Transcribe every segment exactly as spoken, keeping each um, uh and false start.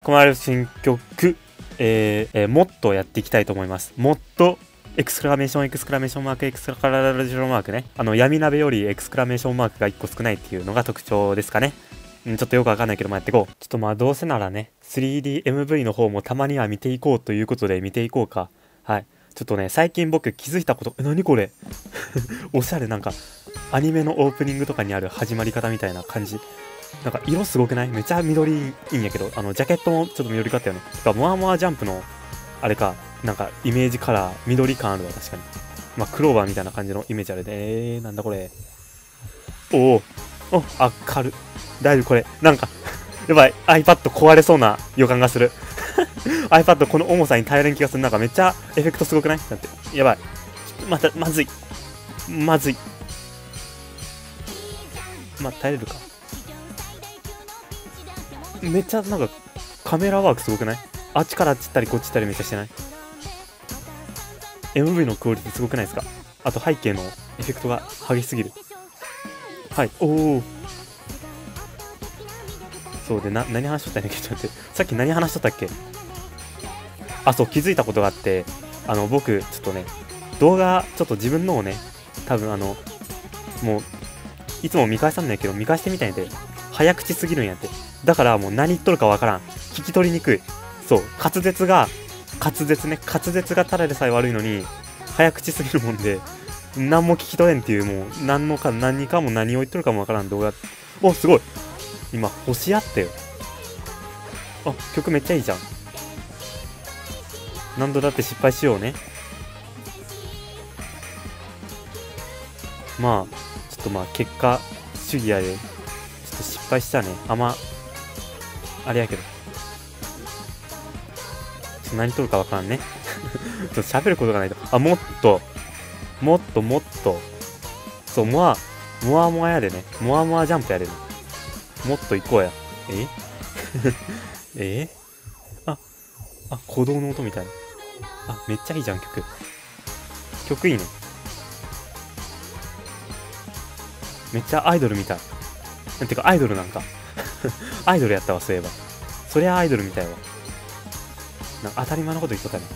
込まれる新曲、えーえー、もっとやっていきたいと思います。もっとエクスクラメーションエクスクラメーションマークエクスクラメーションマークね。あの闇鍋よりエクスクラメーションマークがいっこ少ないっていうのが特徴ですかね。うん、ちょっとよくわかんないけどもやっていこう。ちょっとまあどうせならね スリーディーエムブイ の方もたまには見ていこうということで見ていこうか。はい、ちょっとね最近僕気づいたこと、え何これおしゃれ、なんかアニメのオープニングとかにある始まり方みたいな感じ。なんか色すごくない？めっちゃ緑いいんやけど、あのジャケットもちょっと緑かったよね。てかモアモアジャンプのあれか、なんかイメージカラー緑感あるわ。確かにまあクローバーみたいな感じのイメージあるで。えー、なんだこれ。おおお、明る。だいぶこれなんかやばい iPad 壊れそうな予感がするiPad この重さに耐えれん気がする。なんかめっちゃエフェクトすごくない？だってやばい、またまずいまずい。まあ耐えれるか。めっちゃなんかカメラワークすごくない？あっちからあっち行ったりこっち行ったりめっちゃしてない？ エムブイ のクオリティすごくないですか？あと背景のエフェクトが激しすぎる。はい、おお。そうでな、何話しとったんやっけ。ちょっと待って、さっき何話しとったっけ。あ、そう、気づいたことがあって、あの僕ちょっとね動画ちょっと自分のをね多分あのもういつも見返さんないけど見返してみたいんで早口すぎるんやって。だからもう何言っとるかわからん、聞き取りにくい。そう滑舌が滑舌ね滑舌がただでさえ悪いのに早口すぎるもんで何も聞き取れんっていう、もう何のか何かも何を言っとるかもわからん動画。おすごい、今星あったよ。あ曲めっちゃいいじゃん。何度だって失敗しようね。まあちょっとまあ結果主義やでちょっと失敗したね。あんまあれやけど何とるかわからんねちょっと喋ることがないと。あもっともっともっとそうモアモアモアやでね。モアモアジャンプやでね。もっと行こうや。ええああ鼓動の音みたいな。あめっちゃいいじゃん曲。曲いいね。めっちゃアイドルみたい。なんてかアイドルなんかアイドルやったわそういえば。そりゃアイドルみたいわ。なんか当たり前のこと言っとったね。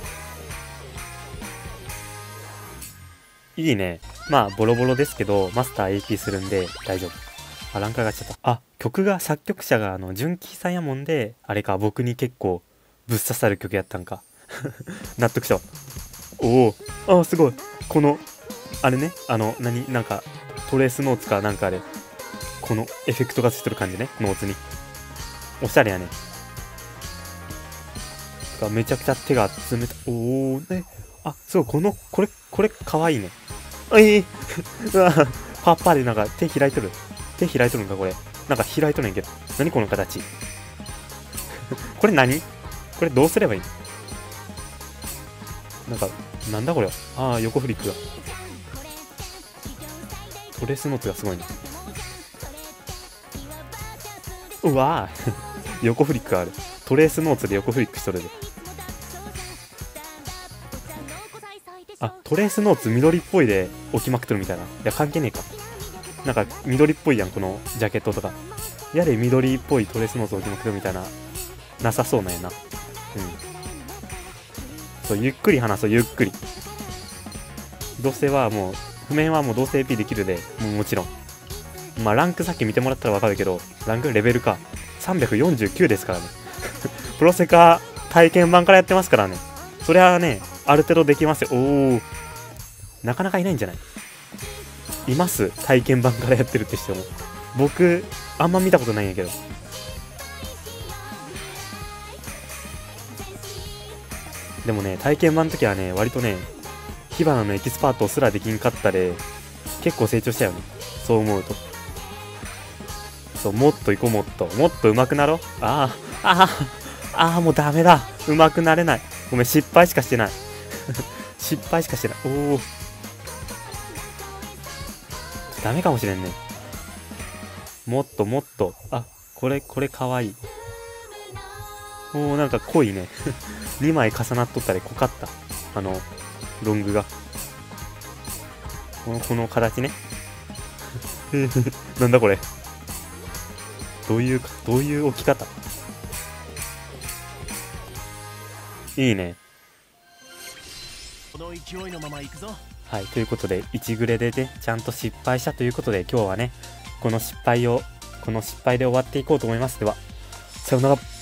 いいね。まあボロボロですけどマスター エーピー するんで大丈夫。あランカーがちゃった。あ曲が作曲者があの純喜さんやもんで、あれか僕に結構ぶっ刺さる曲やったんか納得したわ。おおあすごい。このあれね、あの何なんかトレースノーツかなんかあれ、このエフェクトがついてる感じね、ノーツに。おしゃれやね。めちゃくちゃ手が冷たい。おおね。あそうこのこれこれかわいいね。ええー、うわパッパでなんか手開いとる。手開いとるんかこれ。なんか開いとるんやけど。何この形これ何これどうすればいい？なんかなんだこれ。ああ横フリックが。トレースノーツがすごいね。うわー横フリックがある。トレースノーツで横フリックしとるで。あトレースノーツ緑っぽいで置きまくっとるみたいな。いや関係ねえか。なんか緑っぽいやんこのジャケットとか。やれ緑っぽいトレースノーツ置きまくっとるみたいな。なさそうなんやな。うんそうゆっくり話そうゆっくり。どうせはもう譜面はもうどうせ エーピー できるで、もうもちろんまあランクさっき見てもらったらわかるけど、ランクレベルかさんびゃくよんじゅうきゅうですからねプロセカ体験版からやってますからね。そりゃあねある程度できますよ。おおなかなかいないんじゃない？います体験版からやってるって人も。僕あんま見たことないんやけど。でもね体験版の時はね割とね火花のエキスパートすらできんかったで結構成長したよね。そう思うと。そうもっといこう、もっともっと上手くなろう。ああああああもうダメだ、上手くなれない。ごめん失敗しかしてない失敗しかしてない。おおダメかもしれんね。もっともっと。あこれこれかわいい。おおなんか濃いねにまい重なっとったり濃かった。あのロングがこのこの形ねなんだこれ。どういうかどういう置き方。 いいね。 この勢いのまま行くぞ。 はい、ということでいちグレでねちゃんと失敗したということで、今日はねこの失敗をこの失敗で終わっていこうと思います。ではさようなら。